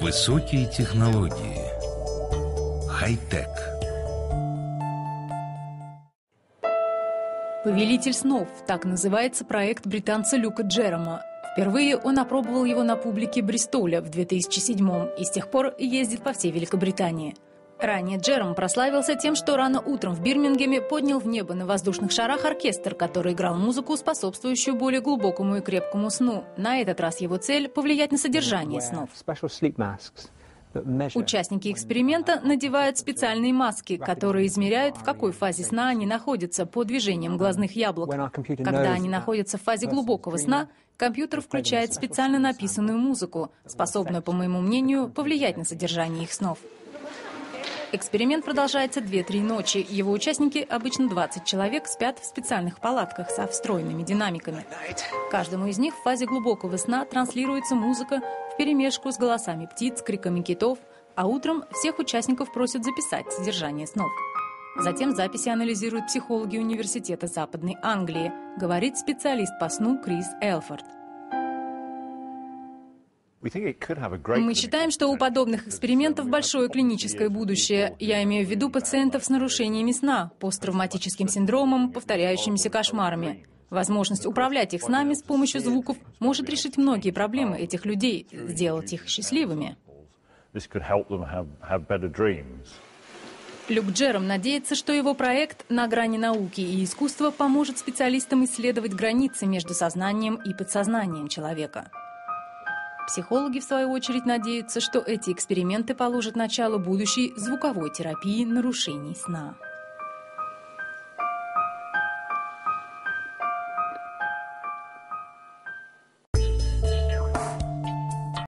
Высокие технологии. Хай-тек. «Повелитель снов» – так называется проект британца Люка Джерома. Впервые он опробовал его на публике Бристоля в 2007-м и с тех пор ездит по всей Великобритании. Ранее Джером прославился тем, что рано утром в Бирмингеме поднял в небо на воздушных шарах оркестр, который играл музыку, способствующую более глубокому и крепкому сну. На этот раз его цель – повлиять на содержание снов. Участники эксперимента надевают специальные маски, которые измеряют, в какой фазе сна они находятся по движениям глазных яблок. Когда они находятся в фазе глубокого сна, компьютер включает специально написанную музыку, способную, по моему мнению, повлиять на содержание их снов. Эксперимент продолжается 2-3 ночи. Его участники, обычно 20 человек, спят в специальных палатках со встроенными динамиками. Каждому из них в фазе глубокого сна транслируется музыка вперемешку с голосами птиц, криками китов, а утром всех участников просят записать содержание снов. Затем записи анализируют психологи Университета Западной Англии, говорит специалист по сну Крис Элфорд. Мы считаем, что у подобных экспериментов большое клиническое будущее. Я имею в виду пациентов с нарушениями сна, посттравматическим синдромом, повторяющимися кошмарами. Возможность управлять их снами с помощью звуков может решить многие проблемы этих людей, сделать их счастливыми. Люк Джером надеется, что его проект «На грани науки и искусства» поможет специалистам исследовать границы между сознанием и подсознанием человека. Психологи, в свою очередь, надеются, что эти эксперименты положат начало будущей звуковой терапии нарушений сна.